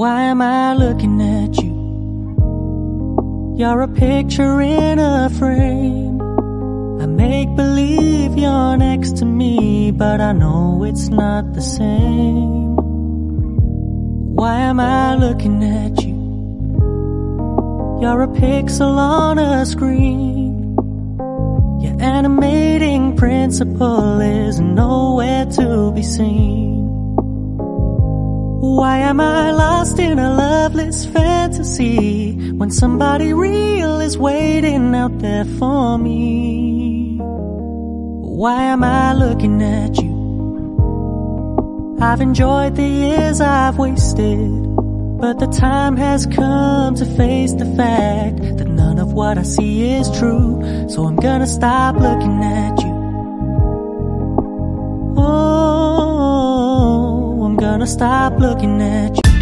Why am I looking at you? You're a picture in a frame. I make believe you're next to me, but I know it's not the same. Why am I looking at you? You're a pixel on a screen. Your animating principle is nowhere to be seen. Why am I lost in a loveless fantasy when somebody real is waiting out there for me? Why am I looking at you? I've enjoyed the years I've wasted, but the time has come to face the fact that none of what I see is true. So I'm gonna stop looking at you. Oh, I'm gonna stop looking at you.